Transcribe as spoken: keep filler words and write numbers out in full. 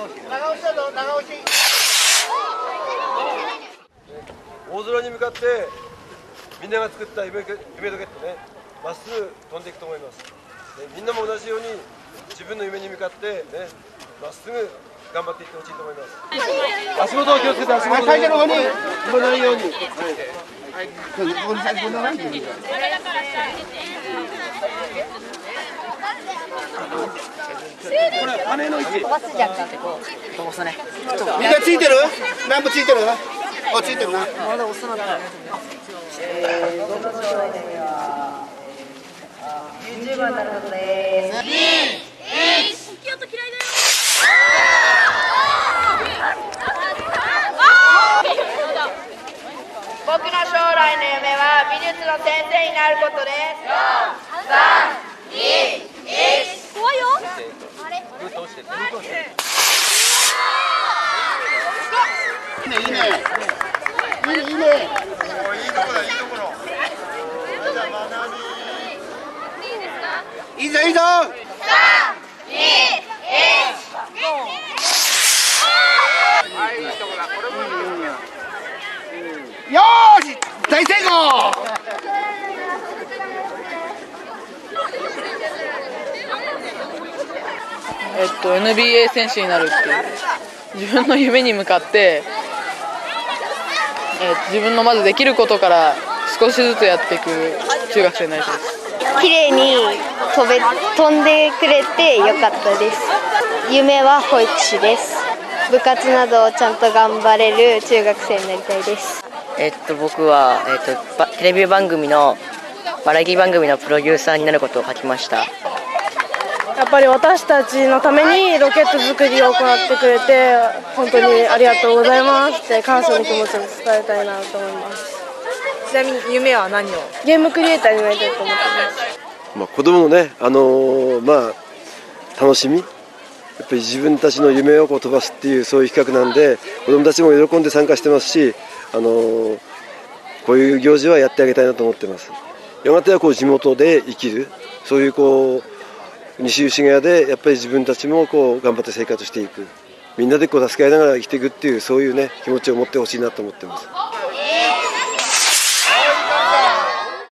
押しだぞ、長押し。 大空に向かってみんなが作った夢、夢ロケットね、まっすぐ飛んでいくと思います。ね、みんなも同じように自分の夢に向かってね、まっすぐ頑張っていってほしいと思います。足元を気をつけて、足元を最初の方に踏まないように。はい。ここに最初の方に。これ羽の位置。飛ばすじゃんか。飛ばすね。みんなついてる？ランプついてる？あ、ついてるな。まだ押すなだ。えー、どんな将来では。ユーチューバーになることです。に、いち。京都嫌いだよ。僕の将来の夢は美術の先生になることです。よん、さん、に、いち。怖いよ。あれ。グー通して。グー通して。いいね、いいね。いいね、いいね。おー、いいところだ、いいところ。じゃあ、学び。いいですか。いいぞ、いいぞ。さん、に、いち。はい、いいとこだ。これもいいよ。よーし、大成功。 えっと エヌビーエー 選手になるっていう自分の夢に向かって、えー、自分のまずできることから少しずつやっていく中学生になりたいです。 綺麗に飛べ飛んでくれてよかったです。夢は保育士です。部活などをちゃんと頑張れる中学生になりたいです。 えっと僕は、えっと、テレビ番組のバラエティ番組のプロデューサーになることを書きました。 やっぱり私たちのためにロケット作りを行ってくれて本当にありがとうございますって感謝の気持ちを伝えたいなと思います。 ちなみに夢は何を？ ゲームクリエイターになりたいと思ってます。 まあ子供のね、あのー、まあ楽しみ、やっぱり自分たちの夢をこう飛ばすっていうそういう企画なんで、子供たちも喜んで参加してますし、あのー、こういう行事はやってあげたいなと思ってます。やがてはこう地元で生きる、そういうこう西吉ヶ谷でやっぱり自分たちもこう頑張って生活していく、みんなでこう助け合いながら生きていくっていうそういうね気持ちを持ってほしいなと思ってます。